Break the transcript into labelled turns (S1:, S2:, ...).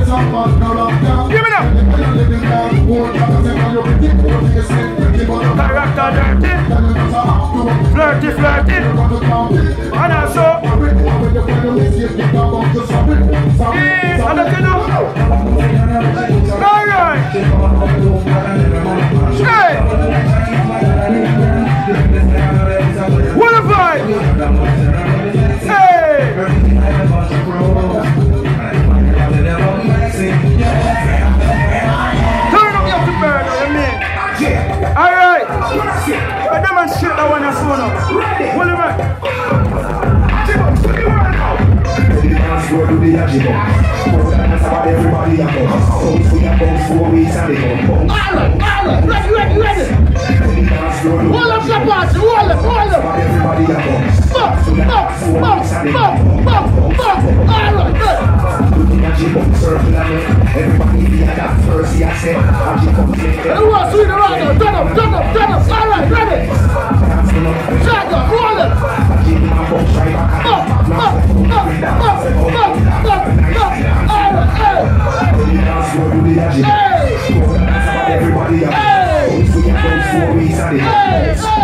S1: Give me that. Director dirty. Flirty, flirty. And also. Yeah, I don't know. Alright. Straight. What a vibe. Hey. Turn up your bird, you mean? Alright. I demonstrate that one as soon up. What am I? Everybody up. Ready. Hold up the party, hold up. Alright, ready. Shaka, roll it. Everybody up. Hey.